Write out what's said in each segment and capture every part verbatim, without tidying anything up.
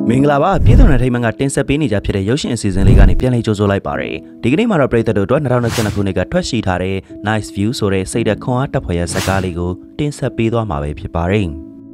မင်္ဂလာပါပြည်သူ့နယ်ထိပ်မှန်ကတင်ဆက်ပေးနေကြဖြစ်တဲ့ရုပ်ရှင်အစီအစဉ်လေးကနေပြန်လည်ကြိုဆိုလိုက်ပါရစေဒီကနေ့မှာတော့ပရိသတ်တို့အတွက်၂၀၂၂ခုနှစ်ကထွက်ရှိထားတဲ့ Nice View ဆိုတဲ့စိတ်သက်ခွန်အားတက်ဖွယ်ရာဇာတ်ကားလေးကိုတင်ဆက်ပေးသွားမှာပဲဖြစ်ပါတယ်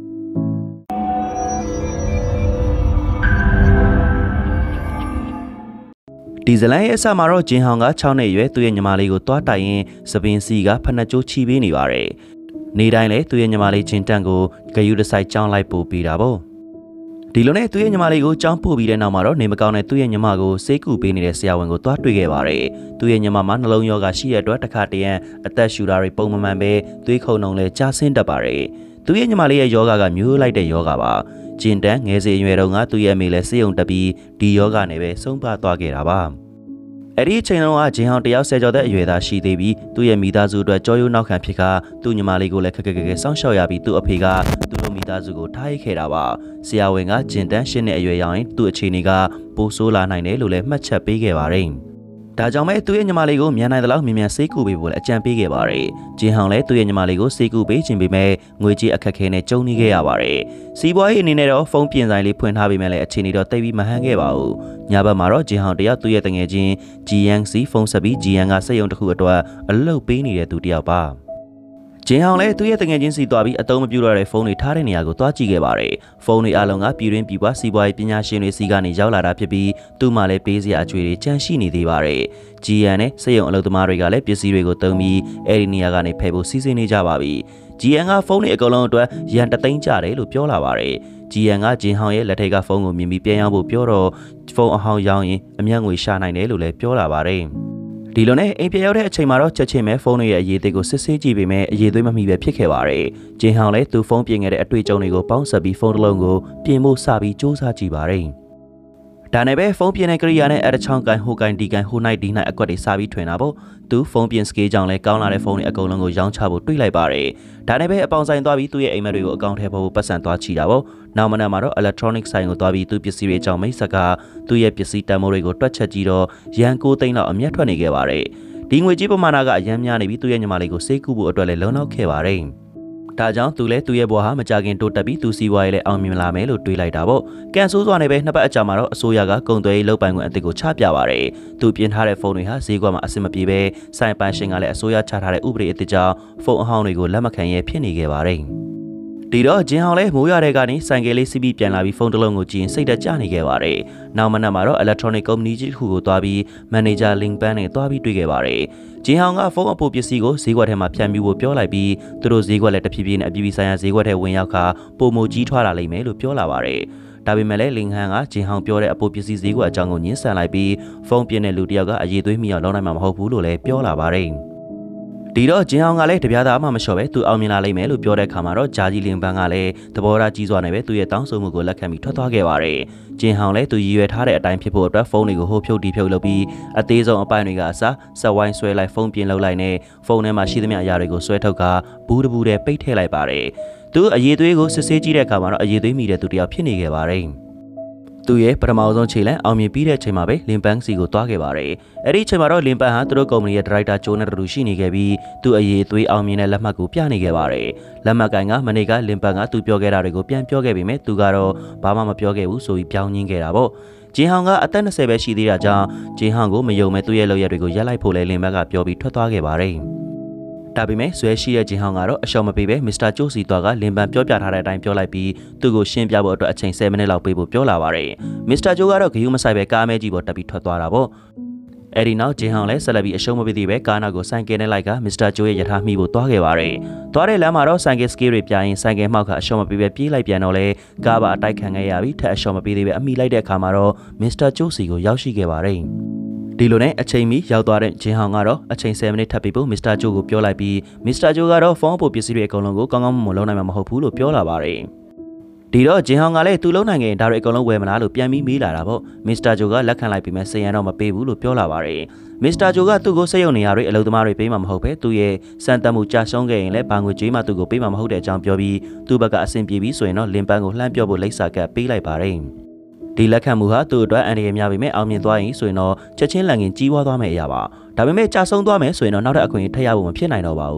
ဒီဇလန်ရဲ့အစမှာတော့ဂျင်ဟောင်က၆နှစ်အရွယ်သူ့ရဲ့ညီမလေးကိုတွားတိုင်ရင်စပင်းစီကဖနှက်ကျိုးချီပေးနေပါတယ်နေတိုင်းလည်းသူ့ရဲ့ညီမလေးချင်းတန့်ကိုဂယုတစိုက်ကြောင်းလိုက်ပို့ပေးတာပေါ့ဒီလိုနဲ့သူ့ရဲ့ညီမလေးကိုကြောင်းပို့ပြီးတဲ့နောက်မှာတော့နေမကောင်းတဲ့သူ့ရဲ့ညီမကိုစိတ်ကူပေးနေတဲ့ဆရာဝန်ကိုတွားတွေ့ခဲ့ပါတယ်သူ့ရဲ့ညီမမှာနှလုံးရောဂါရှိတဲ့အတွက်တစ်ခါတည်းရန်အသက်ရှူတာတွေပုံမှန်ပဲသွေးခုန်နှုံလဲကြာဆင်းတတ်ပါတယ်သူ့ရဲ့ညီမလေးရဲ့ယောဂကမျိုးလိုက်တဲ့ယောဂပါဂျင်တန်ငယ်စဉ်အရွယ်တုန်းကသူ့ရဲ့အမေလည်းစေယုံတက်ပြီးဒီယောဂနဲ့ပဲဆုံးပါသွားခဲ့တာပါအဲ့ဒီအချိန်တုန်းကဂျင်ဟောင်တယောက်ဆယ်ကျော်တဲ့အရွယ်သားရှိသေးပြီးသူ့ရဲ့မိသားစုအတွက်ကြောရိုးနောက်ခံဖြစ်ကသူ့ညီမလေးကိုလည်းခက်ခက်ခက်ခက်စောင့်ရှောက်ရပြီးသူ့အဖေကသူ့လိုမိသားစုကိုထားရခဲ့တာပါဆရာဝန်ကဂျင်တန်ရှစ်နှစ်အရွယ်ရောက်ရင်သူ့အခြေအနေကပိုဆိုးလာနိုင်တယ်လို့လည်းမှတ်ချက်ပေးခဲ့ပါတယ်ဒါကြောင့်ပဲသူ့ရဲ့ညီမလေးကိုမြန်နိုင်သလောက်မြန်မြန်ဆေးကုပေးဖို့လည်းအကြံပေးခဲ့ပါတယ်ဂျင်ဟောင်လည်းသူ့ရဲ့ညီမလေးကိုဆေးကုပေးခြင်းပေမဲ့ငွေကြေးအခက်အခဲနဲ့ကြုံနေခဲ့ရပါတယ်စီးပွားရေးအနေနဲ့တော့ဖုန်းပြင်ဆိုင်လေးဖွင့်ထားပေမဲ့လည်းအခြေအနေတော့တိတ်ပြီးမဟန်ခဲ့ပါဘူးညဘက်မှာတော့ဂျင်ဟောင်တယောက်သူ့ရဲ့တငယ်ချင်းဂျီယန်စီဖုန်းဆက်ပြီးဂျီယန်ကစက်ရုံတစ်ခုအတွက်အလုပ်ပေးနေတဲ့သူတယောက်ပါဂျင်ဟောင်လည်းသူ့ရဲ့တငယ်ချင်းစီသွားပြီးအသုံးမပြုတော့တဲ့ဖုန်းတွေထားတဲ့နေရာကိုသွားကြည့်ခဲ့ပါတယ်ဖုန်းတွေအလုံးကပြည်တွင်းပြည်ပစီးပွားရေးပညာရှင်တွေစီကနေရောက်လာတာဖြစ်ပြီးသူ့မှာလည်းပေးစရာအကျွေးတွေကြန့်ရှိနေသေးပါတယ်ဂျီယန်နဲ့စက်ရုံအလုပ်သမားတွေကလည်းပစ္စည်းတွေကိုသုံးပြီးအဲ့ဒီနေရာကနေဖယ်ဖို့စီစဉ်နေကြပါပြီဂျီယန်ကဖုန်းတွေအကုန်လုံးအတွက်ရန်တသိန်းကျတယ်လို့ပြောလာပါတယ်ဂျီယန်ကဂျင်ဟောင်ရဲ့လက်ထက်ကဖုန်းကိုမြင်ပြီးပြန်ရောက်ဖို့ပြောတော့ဖုန်းအဟောင်းရောင်းရင်အမျက်ငွေရှာနိုင်တယ်လို့လည်းပြောလာပါတယ်ဒီလိုနဲ့အိမ်ပြန်ရောက်တဲ့အချိန်မှာတော့ချက်ချင်းပဲဖုန်းရဲ့အရေးသေးကိုစစ်ဆေးကြည့်ပေမဲ့အရေးသွေးမမိပဲဖြစ်ခဲ့ပါတယ်။ဂျင်ဟောင်လည်းသူဖုန်းပြင်ခဲ့တဲ့အတွေ့အကြုံတွေကိုပေါင်းစပ်ပြီးဖုန်းတစ်လုံးကိုပြင်ဖို့စပြီးစူးစမ်းကြည့်ပါတယ်။ဒါနဲ့ပဲဖုန်းပြင်တဲ့ကိရိယာနဲ့အဲ့တချောင်းကန်ဟိုကန်ဒီကန်ဟိုနိုင်ဒီနိုင်အကွက်တွေစပြီးထွင်တာပေါ့။သူဖုန်းပြင်စကေးကြောင့်လည်းကောင်းလာတဲ့ဖုန်းတွေအကုန်လုံးကိုရောင်းချဖို့တွေးလိုက်ပါတယ်။ဒါနဲ့ပဲအပေါင်ဆိုင်သွားပြီးသူ့ရဲ့အိမ်မက်တွေကိုအကောင့်ထဲပေါ်ပတ်စံသွားချီတာပေါ့။နောက်မနက်မှာတော့ electronic ဆိုင်ကိုသွားပြီးသူ့ပစ္စည်းတွေအကြောင်းမိတ်ဆက်ကသူ့ရဲ့ပစ္စည်းတန်ဖိုးတွေကိုတွက်ချက်ကြည့်တော့ရန်ကိုသိန်းလောက်အမျက်ထွက်နေခဲ့ပါတယ်။ဒီငွေကြေးပမာဏကအရန်များနေပြီးသူ့ရဲ့ညီမလေးကိုစိတ်ကူဖို့အတွက်လည်းလုံလောက်ခဲ့ပါတယ်။ဒါကြောင့်သူလည်းသူ့ရဲ့ဘဝဟာမကြခင်တိုးတက်ပြီးသူစီးပွားရေးလည်းအောင်မြင်လာမယ်လို့တွေးလိုက်တာပေါ့။ကန်ဆိုးစွာနဲ့ပဲနှစ်ပတ်အကြာမှာတော့အစိုးရကကုန်သွယ်ရေးလုပ်ပိုင်ခွင့်အသစ်ကိုချပြပါတယ်။သူပြင်ထားတဲ့ဖုန်းတွေဟာဈေးကွက်မှာအဆင်မပြေပဲစိုင်ပိုင်ရှင်ကလည်းအစိုးရချထားတဲ့ဥပဒေအသစ်ကြောင့်ဖုန်းအဟောင်းတွေကိုလက်မခံရဲဖြစ်နေခဲ့ပါတယ်။ဒီတော့ဂျင်ဟောင်လည်းမိုးရတဲ့ကနေဆိုင်ကယ်လေးစီးပြီးပြန်လာပြီးဖုန်းတစ်လုံးကိုကြည့်ရင်စိတ်သက်သာနေခဲ့ပါတယ်။နောက်မနက်မှာတော့ electronic company ကြီးတစ်ခုကိုသွားပြီး manager link ban နဲ့သွားပြီးတွေ့ခဲ့ပါတယ်။ဂျင်ဟောင်ကဖုန်းအပိုပစ္စည်းကိုဈေးကွက်ထဲမှာဖြန့်ပြီးဖို့ပြောလိုက်ပြီးသူတို့ဈေးကွက်လည်းတဖြည်းဖြည်းနဲ့အပြည်ပြည်ဆိုင်ရာဈေးကွက်ထဲဝင်ရောက်ခါပုံမိုကြီးထွားလာလိမ့်မယ်လို့ပြောလာပါတယ်။ဒါပေမဲ့လည်းလင်ဟန်ကဂျင်ဟောင်ပြောတဲ့အပိုပစ္စည်းဈေးကွက်အကြောင်းကိုညှင်းဆန်လိုက်ပြီးဖုန်းပြင်းတဲ့လူတစ်ယောက်ကအရေးသွေးမိအောင်လုပ်နိုင်မှာမဟုတ်ဘူးလို့လည်းပြောလာပါတယ်။ဒီတော့ဂျင်အောင်ကလည်းတပြားသားမှမလျှော့ပဲသူအောင်မြင်လာလိမ့်မယ်လို့ပြောတဲ့အခါမှာတော့ဂျာကြီးလင်ပန်းကလည်းသဘောထားကြီးစွာနဲ့ပဲသူ့ရဲ့တောင်းဆိုမှုကိုလက်ခံပြီးထွက်သွားခဲ့ပါတယ်။ဂျင်ဟောင်လည်းသူရည်ရွယ်ထားတဲ့အတိုင်းဖြစ်ဖို့အတွက်ဖုန်းတွေကိုဟိုဖြုတ်တီဖြုတ်လုပ်ပြီးအသေးဆုံးအပိုင်းတွေကအစားဆက်ဝိုင်းဆွဲလိုက်ဖုန်းပြင်လုပ်လိုက်နဲ့ဖုန်းထဲမှာရှိသမျှအရာတွေကိုဆွဲထုတ်ကဘူးတဘူးတည်းပိတ်ထည့်လိုက်ပါတယ်။သူအရေးသွေးကိုစစ်ဆေးကြည့်တဲ့အခါမှာတော့အရေးသွေးမိတဲ့သူတယောက်ဖြစ်နေခဲ့ပါတယ်။သူရဲ့ပထမဆုံးခြေလမ်းအောင်မြင်ပြီးတဲ့အချိန်မှာပဲလင်ပန်းစီကိုသွားခဲ့ပါတယ်။အဲ့ဒီအချိန်မှာတော့လင်ပန်းဟာသူတို့ကုမ္ပဏီရဲ့ဒါရိုက်တာဂျိုးနဲ့တူရှိနေခဲ့ပြီးသူအရေးသွေးအောင်မြင်တဲ့လက်မှတ်ကိုပြနေခဲ့ပါတယ်။လက်မှတ်ကိုင်ကမနေ့ကလင်ပန်းကသူပြောခဲ့တာတွေကိုပြန်ပြောခဲ့ပေမဲ့သူကတော့ဘာမှမပြောခဲ့ဘူးဆိုပြီးပြောင်းညင်းခဲ့တာပေါ့။ဂျင်ဟောင်ကအသက်၂၀ပဲရှိသေးတာကြောင့်ဂျင်ဟောင်ကိုမယုံမဲ့သူ့ရဲ့လုပ်ရက်တွေကိုရပ်လိုက်ဖို့လဲလင်ပန်းကပြောပြီးထွက်သွားခဲ့ပါတယ်။ဒါပေမဲ့ဆွဲရှိတဲ့ဂျင်ဟောင်ကတော့အရှောင်မပေးပဲမစ္စတာကျိုးစီသွားကလင်ပန်ပြောပြထားတဲ့အတိုင်းပြောလိုက်ပြီးသူ့ကိုရှင်းပြဖို့အတွက်အချိန်၁၀မိနစ်လောက်ပေးဖို့ပြောလာပါတယ်မစ္စတာကျိုးကတော့ဂယူးမဆိုင်ပဲကားမဲကြီးပေါ်တက်ပြီးထွက်သွားတာပေါ့အဲ့ဒီနောက်ဂျင်ဟောင်လည်းဆက်လက်ပြီးအရှုံးမပေးသေးပဲကားနောက်ကိုဆိုင်ကယ်နဲ့လိုက်ကမစ္စတာကျိုးရဲ့ယထာမိဖို့သွားခဲ့ပါတယ်သွားတဲ့လမ်းမှာတော့ဆိုင်ကယ်စကေးတွေပြရင်ဆိုင်ကယ်မှောက်ကအရှုံးမပေးပဲပြေးလိုက်ပြန်တော့လေကားပါအတိုက်ခံခဲ့ရပြီးထက်အရှုံးမပေးသေးပဲအမိလိုက်တဲ့အခါမှာတော့မစ္စတာကျိုးစီကိုရောက်ရှိခဲ့ပါတယ်ဒီလိုနဲ့အချိန်မီရောက်သွားတဲ့ဂျင်ဟောင်ကတော့အချိန်၁၀မိနစ်ထပ်ပြီးဖို့မစ္စတာဂျိုးကိုပြောလိုက်ပြီးမစ္စတာဂျိုးကတော့ဖုန်းအပိုပစ္စည်းတွေအကုန်လုံးကိုကောင်းကောင်းမွန်မွန်လုပ်နိုင်မှာမဟုတ်ဘူးလို့ပြောလာပါတယ်ဒီတော့ဂျင်ဟောင်ကလည်းသူ့လုံးနိုင်ငယ်ဒါတွေအကုန်လုံးဝယ်မလားလို့ပြန်ပြီးမေးလာတာပေါ့မစ္စတာဂျိုးကလက်ခံလိုက်ပြီးမှစိန်ရတော့မပေးဘူးလို့ပြောလာပါတယ်မစ္စတာဂျိုးကသူ့ကိုစက်ရုံနေရာတွေအလုပ်သမားတွေပေးမှာမဟုတ်ပဲသူ့ရဲ့စံတမ်းမှုကြာရှုံးခဲ့ရင်လည်းဘာငွေကြေးမှသူ့ကိုပေးမှာမဟုတ်တဲ့အကြောင်းပြောပြီးသူ့ဘက်ကအဆင်ပြေပြီးဆိုရင်တော့လင်ပန်းကိုလှမ်းပြောဖို့လိပ်စာကပ်ပေးလိုက်ပါတယ်ဒီလက်ခံမှုဟာသူ့အတွက်အန္တရာယ်များပေမဲ့အောင်မြင်သွားရင်ဆိုရင်တော့ချက်ချင်းလန်ငင်ကြီးဝါသွားမယ့်အရာပါဒါပေမဲ့ကြာဆုံးသွားမယ်ဆိုရင်တော့နောက်ထပ်အခွင့်အရေးထပ်ရဖို့မဖြစ်နိုင်တော့ပါဘူး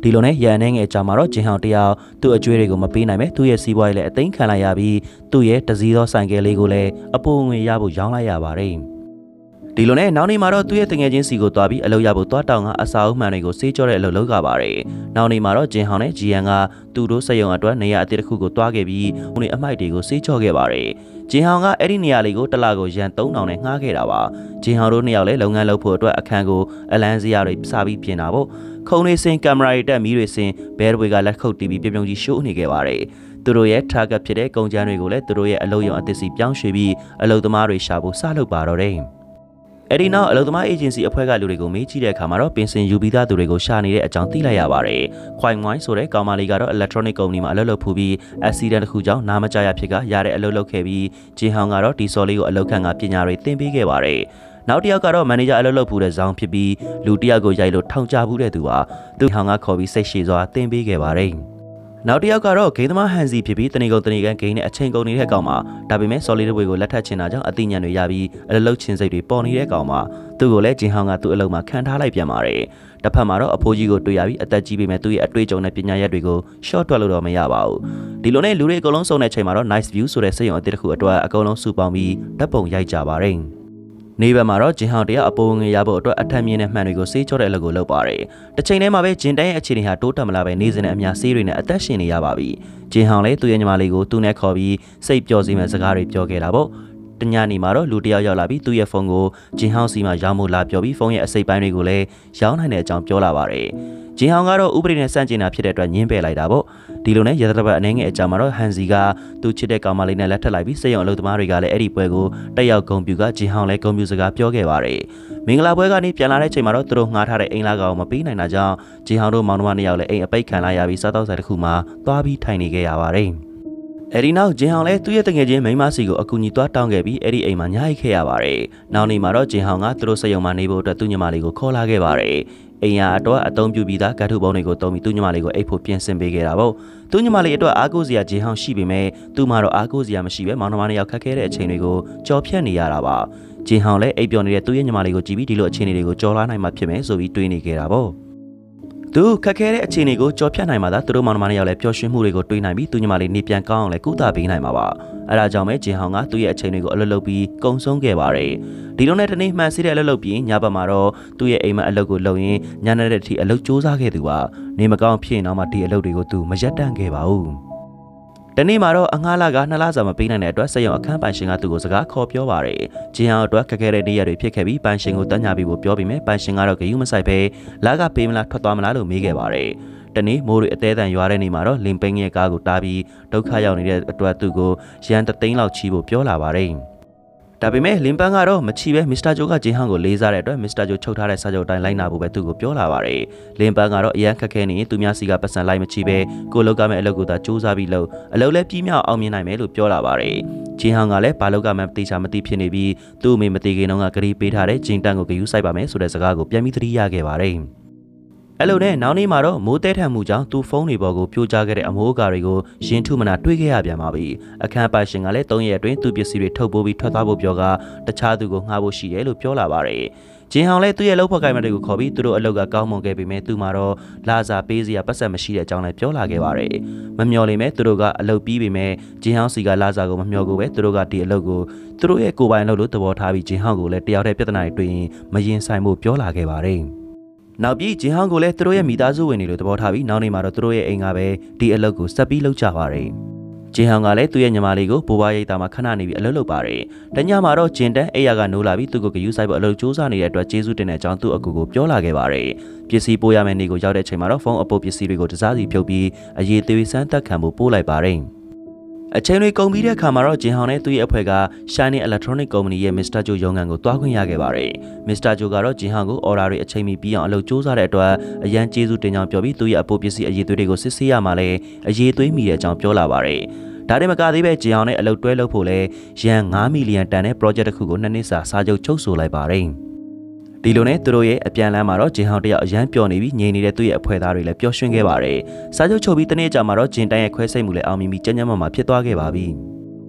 ဒီလိုနဲ့ရန်နေငယ်ကြမှာတော့ဂျင်ဟောင်တယောက်သူ့အကျွေးတွေကိုမပေးနိုင်ပဲသူ့ရဲ့စီးပွားရေးလည်းအသိမ်းခံလိုက်ရပြီးသူ့ရဲ့တစည်းသောဆိုင်ကယ်လေးကိုလည်းအပိုငွေရဖို့ရောင်းလိုက်ရပါတယ်ဒီလိုနဲ့နောက်နေ့မှာတော့သူ့ရဲ့တငယ်ချင်းစီကိုတွားပြီးအလုပ်ရဖို့တွားတောင်းကအစာအုပ်မှန်တွေကိုစေးကြောတဲ့အလုပ်လုပ်ကြပါတယ်။နောက်နေ့မှာတော့ဂျင်ဟောင်နဲ့ဂျီယန်ကသူတို့စက်ရုံအတွက်နေရာအသစ်တစ်ခုကိုတွားခဲ့ပြီးဟိုနေ့အမိုက်တွေကိုစေးကြောခဲ့ပါတယ်။ဂျင်ဟောင်ကအဲ့ဒီနေရာလေးကိုတစ်လကိုရန်သုံးထောင်နဲ့ငှားခဲ့တာပါ။ဂျင်ဟောင်တို့နှစ်ယောက်လည်းလုပ်ငန်းလုပ်ဖို့အတွက်အခန်းကိုအလန်းစရာတွေစားပြီးပြင်တာပေါ့။ခုံတွေစင်ကင်မရာတွေတက်မီးတွေစင်ဘဲတွေကလက်ခုပ်တီးပြီးပြုံပြုံကြီးရှိုးနေခဲ့ပါတယ်။သူတို့ရဲ့ target ဖြစ်တဲ့ကုန်ကျန်းတွေကိုလည်းသူတို့ရဲ့အလုပ်ရုံအသစ်စီပြောင်းရွှေ့ပြီးအလုပ်သမားတွေရှာဖို့စလုပ်ပါတော့တယ်။အဲ့ဒီနောက်အလုပ်သမားအေဂျင်စီအဖွဲ့ကလူတွေကိုမေးကြည့်တဲ့အခါမှာတော့ပင်စင်ယူပြီးသားသူတွေကိုရှာနေတဲ့အကြောင်းသိလိုက်ရပါတယ်။ခွိုင်ဝိုင်းဆိုတဲ့ကောင်မလေးကတော့ electronic company မှာအလုပ်လုပ်ဖူးပြီး accident တစ်ခုကြောင့်နာမကျရဖြစ်ကရတဲ့အလုပ်လုပ်ခဲ့ပြီးဂျင်ဟောင်ကတော့ဒီစော်လေးကိုအလုပ်ခံကပညာတွေသင်ပေးခဲ့ပါတယ်။နောက်တစ်ယောက်ကတော့မန်နေဂျာအလုပ်လုပ်ဖူးတဲ့ဇောင်းဖြစ်ပြီးလူတစ်ယောက်ကိုရိုက်လို့ထောင်ချဘူးတဲ့သူပါ။သူဟောင်ကခေါ်ပြီးစိတ်ရှည်စွာသင်ပေးခဲ့ပါတယ်။နောက်တစ်ယောက်ကတော့ဂိမ်းသမားဟန်စီဖြစ်ပြီးတနေကုန်တနေကန်ဂိမ်းနဲ့အချိန်ကုန်နေတဲ့ကောင်မှာဒါပေမဲ့ဆော်လီဒဝေကိုလက်ထပ်ချင်တာကြောင့်အသိဉာဏ်တွေရပြီးအလလုတ်ချင်းစိတ်တွေပေါ်နေတဲ့ကောင်မှာသူ့ကိုလည်းဂျင်ဟောင်ကသူ့အလုပ်မှာခံထားလိုက်ပြန်ပါတယ်။တစ်ဖက်မှာတော့အဖိုးကြီးကိုတွေ့ရပြီးအသက်ကြီးပေမဲ့သူ့ရဲ့အတွေ့အကြုံနဲ့ပညာရပ်တွေကို short တွက်လို့တော့မရပါဘူး။ဒီလိုနဲ့လူတွေအကုန်လုံးစုံတဲ့ချိန်မှာတော့ nice view ဆိုတဲ့စက်ရုံအသစ်တစ်ခုအတွက်အကုန်လုံးစုပေါင်းပြီးဓာတ်ပုံရိုက်ကြပါတယ်။နေဘက်မှာတော့ဂျင်ဟောင်တရအပိုငွေရဖို့အတွက်အထက်မြင့်တဲ့မှန်တွေကိုစေးကြောတဲ့အလုပ်ကိုလုပ်ပါတယ်။တစ်ချိန်တည်းမှာပဲဂျင်တိုင်းရဲ့အခြေအနေဟာတိုးတက်မလာပဲနေစဉ်နဲ့အများစေးတွေနဲ့အသက်ရှင်နေရပါပြီ။ဂျင်ဟောင်လည်းသူ့ရဲ့ညီမလေးကိုသူ့နဲ့ခေါ်ပြီးစိတ်ပျော်စေမယ့်စကားတွေပြောခဲ့တာပေါ့။တညနေမှာတော့လူတယောက်ရောက်လာပြီးသူ့ရဲ့ဖုန်းကိုဂျင်ဟောင်စီမှာရောင်းဖို့လာပြောပြီးဖုန်းရဲ့အစိပ်ပိုင်းတွေကိုလည်းရောင်းနိုင်တဲ့အကြောင်းပြောလာပါတယ်။ဂျင်ဟောင်ကတော့ဥပဒေနဲ့စန့်ကျင်တာဖြစ်တဲ့အတွက်ညှင်းပယ်လိုက်တာပေါ့ဒီလိုနဲ့ရသပတ်အနေငယ်အကြောင်းမှာတော့ဟန်စီကသူချစ်တဲ့ကောင်မလေးနဲ့လက်ထပ်လိုက်ပြီးစက်ရုံအလုပ်သမားတွေကလည်းအဲ့ဒီပွဲကိုတက်ရောက်ဂုဏ်ပြုကဂျင်ဟောင်လည်းဂုဏ်ပြုစကားပြောခဲ့ပါတယ်မင်္ဂလာပွဲကနေပြန်လာတဲ့ချိန်မှာတော့သူတို့ငှားထားတဲ့အိမ်လာကောင်မပေးနိုင်တာကြောင့်ဂျင်ဟောင်တို့မောင်နှမနှစ်ယောက်လည်းအိမ်အပိတ်ခံလိုက်ရပြီးစားတော့ဆိုင်တစ်ခုမှာသွားပြီးထိုင်နေခဲ့ရပါတယ်အဲ့ဒီနောက်ဂျင်ဟောင်လည်းသူ့ရဲ့တငယ်ချင်းမိန်းမစီကိုအကူအညီသွားတောင်းခဲ့ပြီးအဲ့ဒီအိမ်မှာညှိုက်ခဲ့ရပါတယ်နောက်နေ့မှာတော့ဂျင်ဟောင်ကသူတို့စက်ရုံမှာနေဖို့အတွက်သူ့ညီမလေးကိုခေါ်လာခဲ့ပါတယ်အိမ်ရအတွက်အသုံးပြုပြီးသားဂတ်ထုပုံတွေကိုတုံးပြီးသူ့ညီမလေးကိုအိတ်ဖို့ပြင်ဆင်ပေးခဲ့တာပေါ့သူ့ညီမလေးအတွက်အားကိုးစရာဂျင်ဟောင်ရှိပေမဲ့သူ့မှာတော့အားကိုးစရာမရှိပဲမောင်နှမနှစ်ယောက်ခက်ခဲတဲ့အချိန်တွေကိုကြော်ဖြတ်နေရတာပါဂျင်ဟောင်လည်းအိပ်ပျော်နေတဲ့သူ့ရဲ့ညီမလေးကိုကြည့်ပြီးဒီလိုအခြေအနေတွေကိုကြော်လာနိုင်မှဖြစ်မယ်ဆိုပြီးတွေးနေခဲ့တာပေါ့သူခက်ခဲတဲ့အခြေအနေကိုကြော်ဖြတ်နိုင်မှသာသူတို့မောင်နှမနှစ်ယောက်လည်းပျော်ရွှင်မှုတွေကိုတွေးနိုင်ပြီးသူ့ညီမလေးနေပြန်ကောင်းအောင်လည်းကုသပေးနိုင်မှာပါအဲဒါကြောင့်ပဲဂျင်ဟောင်ကသူ့ရဲ့အခြေအနေကိုအလွတ်လုပ်ပြီးကုံဆုံးခဲ့ပါတယ်ဒီလိုနဲ့တနေ့မှန်စီတဲ့အလုပ်လုပ်ပြီးညဘက်မှာတော့သူ့ရဲ့အိမ်မက်အလုပ်ကိုလုပ်ရင်းညနေတဲ့အထိအလုပ်စူးစမ်းခဲ့သူပါနေမကောင်းဖြစ်ရင်တော့မှဒီအလုပ်တွေကိုသူမရက်တန့်ခဲ့ပါဘူးတနေ့မှာတော့အငှားလာကနှစ်လစာမပေးနိုင်တဲ့အတွက်စက်ရုံအခန်းပိုင်ရှင်ကသူ့ကိုစကားခေါ်ပြောပါတယ်ဂျင်ဟောင်အတွက်ခက်ခဲတဲ့နေ့ရက်တွေဖြစ်ခဲ့ပြီးပိုင်ရှင်ကိုတညပြီးဖို့ပြောပြီးမြဲပိုင်ရှင်ကတော့ဂရုမစိုက်ပဲလာကပေးမလားထွက်သွားမလားလို့မေးခဲ့ပါတယ်တနေ့မိုးတွေအသေးအံရွာတဲ့နေ့မှာတော့လင်ပိန်းရဲ့ကားကိုတားပြီးဒုက္ခရောက်နေတဲ့အတွက်သူ့ကိုရန်တသိန်းလောက်ချီးဖို့ပြောလာပါတယ်ဒါပေမဲ့လင်ပန်းကတော့မချီပဲမစ္စတာဂျိုကဂျင်ဟောင်ကိုလေးစားတဲ့အတွက်မစ္စတာဂျိုချုပ်ထားတဲ့စာချုပ်အတိုင်းလိုက်နာဖို့ပဲသူ့ကိုပြောလာပါတယ်လင်ပန်းကတော့အရန်ခက်ခဲနေရင်သူများစီကပတ်စံလိုက်မချီပဲကိုလောက်ကမဲ့အလုပ်ကိုသာစူးစမ်းပြီးလုပ်အလုပ်လည်းပြီးမြောက်အောင်မြင်နိုင်မယ်လို့ပြောလာပါတယ်ဂျင်ဟောင်ကလည်းဘာလောက်ကမှမသိချာမသိဖြစ်နေပြီးသူ့အမေမသိခင်တုန်းကဂရီပေးထားတဲ့ဂျင်တန်ကိုဂယူးဆိုင်ပါမယ်ဆိုတဲ့စကားကိုပြန်ပြီးသတိရခဲ့ပါတယ်အဲ့လိုနဲ့နောက်နေ့မှာတော့မိုးတဲထန်မှုကြောင့်သူ့ဖုန်းတွေပေါ်ကိုပြိုကျခဲ့တဲ့အမိုးအကာတွေကိုရင်ထုမနာတွေးခဲ့ရပြန်ပါပြီအခန်းပိုင်ရှင်ကလည်းသုံးရက်အတွင်းသူ့ပစ္စည်းတွေထုတ်ပိုးပြီးထွက်သွားဖို့ပြောကတခြားသူကိုငှားဖို့ရှိတယ်လို့ပြောလာပါတယ်ဂျင်ဟောင်လည်းသူ့ရဲ့လုပ်ဖော်ကိုင်မတွေကိုခေါ်ပြီးသူတို့အလုပ်ကကောင်းမွန်ခဲ့ပေမဲ့သူ့မှာတော့လာစာပေးစရာပတ်စံမရှိတဲ့အကြောင်းလည်းပြောလာခဲ့ပါတယ်မမျှော်လင့်မဲ့သူတို့ကအလုပ်ပြီးပေမဲ့ဂျင်ဟောင်စီကလာစာကိုမမျှော်ကိုပဲသူတို့ကဒီအလုပ်ကိုသူတို့ရဲ့ကိုယ်ပိုင်လုပ်လို့သဘောထားပြီးဂျင်ဟောင်ကိုလည်းတယောက်တည်းပြဿနာတွေတွေ့ရင်မရင်ဆိုင်ဖို့ပြောလာခဲ့ပါတယ်နောက်ပြီးဂျင်ဟောင်ကိုလည်းသူတို့ရဲ့မိသားစုဝင်တွေလိုသဘောထားပြီးနောက်နေ့မှာတော့သူတို့ရဲ့အိမ်ကပဲဒီအလုပ်ကိုဆက်ပြီးလုပ်ကြပါတယ်ဂျင်ဟောင်ကလည်းသူ့ရဲ့ညီမလေးကိုဘိုးဘွားရိတ်တာမှာခဏနေပြီးအလုပ်လုပ်ပါတယ်တညမှာတော့ဂျင်တန်အိယာကနိုးလာပြီးသူ့ကိုဂယူးဆိုင်ဖို့အလုပ်စူးစမ်းနေတဲ့အတွက်ကျေးဇူးတင်တဲ့အကြောင်းသူ့အကူကိုပြောလာခဲ့ပါတယ်ပစ္စည်းပို့ရမယ့်နေ့ကိုရောက်တဲ့အချိန်မှာတော့ဖုန်းအပုပ်ပစ္စည်းတွေကိုတစားစီဖြုတ်ပြီးအရေးသွေးစမ်းသက်ခံဖို့ပို့လိုက်ပါတယ်အချိန်တွေကုန်ပြီးတဲ့အခါမှာတော့ဂျင်ဟောင်နဲ့သူ့ရဲ့အဖွဲ့က Shining Electronic Company ရဲ့ Mister Joe ရုံးခန်းကိုတွားခွင့်ရခဲ့ပါတယ်။ Mister Joe ကတော့ဂျင်ဟောင်ကို order တွေအချိန်မီပြီးအောင်အလုပ်စူးစမ်းတဲ့အတွက်အရန်ကျေးဇူးတင်ကြောင်းပြောပြီးသူ့ရဲ့အပိုပစ္စည်းအရေးသွေးတွေကိုစစ်ဆေးရမှာလဲအရေးသွေးမိတဲ့အကြောင်းပြောလာပါတယ်။ဒါတွေမကသေးပဲဂျင်ဟောင်နဲ့အလုပ်တွဲလုပ်ဖို့လဲရန်ငါးမီလီယံတန်တဲ့ project တစ်ခုကိုနှစ်နှစ်စာစာချုပ်ချုပ်ဆိုလိုက်ပါတယ်။ဒီလိုနဲ့သူတို့ရဲ့အပြန်လမ်းမှာတော့ဂျင်ဟောင်တယောက်အရန်ပျော်နေပြီးငြိမ်နေတဲ့သူ့ရဲ့အဖွဲ့သားတွေလည်းပျော်ရွှင်ခဲ့ပါတယ်။စာချုပ်ချုပ်ပြီးတနေ့ကြာမှာတော့ဂျင်တန်ရဲ့ခွဲစိတ်မှုလည်းအောင်မြင်ပြီးကြမ်းကြမ်းမာမာဖြစ်သွားခဲ့ပါပြီ။ ဒီ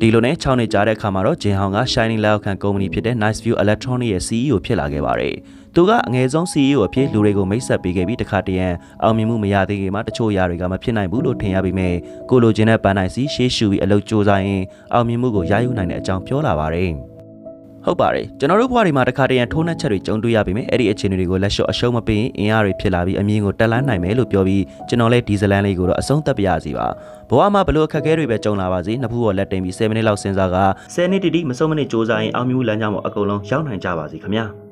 ဒီလိုနဲ့၆နှစ်ကြာတဲ့အခါမှာတော့ဂျင်ဟောင်က Shining လက်အောက်ခံကုမ္ပဏီဖြစ်တဲ့ Nice View Electronic ရဲ့ စီ အီ အို ဖြစ်လာခဲ့ပါတယ်။သူကအငယ်ဆုံး စီ အီ အို အဖြစ်လူတွေကိုမိတ်ဆက်ပေးခဲ့ပြီးတခါတရံအောင်မြင်မှုမရသေးခင်မှာတချို့အရာတွေကမဖြစ်နိုင်ဘူးလို့ထင်ရပေမဲ့ကိုလိုချင်တဲ့ပန်းနိုင်စီရှေးရှူပြီးအလုပ်ကြိုးစားရင်အောင်မြင်မှုကိုရယူနိုင်တဲ့အကြောင်းပြောလာပါတယ်။ဟုတ်ပါတယ်ကျွန်တော်တို့ဘဝတွေမှာတခါတရံထိုးနှက်ချက်တွေကြုံတွေ့ရပေမဲ့အဲ့ဒီအခြေအနေတွေကိုလက်လျှော့အရှုံးမပေးရင်အင်အားတွေဖြစ်လာပြီးအမြင်ကိုတက်လှမ်းနိုင်မယ်လို့ပြောပြီးကျွန်တော်လည်းဒီဇလန်လေးကိုတော့အဆုံးသတ်ပြရစီပါဘဝမှာဘလို့အခက်အခဲတွေပဲကြုံလာပါစေနှစ်ဖူးပေါ်လက်တင်ပြီးဆယ်မိနစ်လောက်စဉ်းစားကဆယ်နှစ်တိတိမဆုံးမနစ်စူးစမ်းရင်အောင်မြင်မှုလမ်းကြောင်းပေါ်အကုန်လုံးရောက်နိုင်ကြပါစေခင်ဗျာ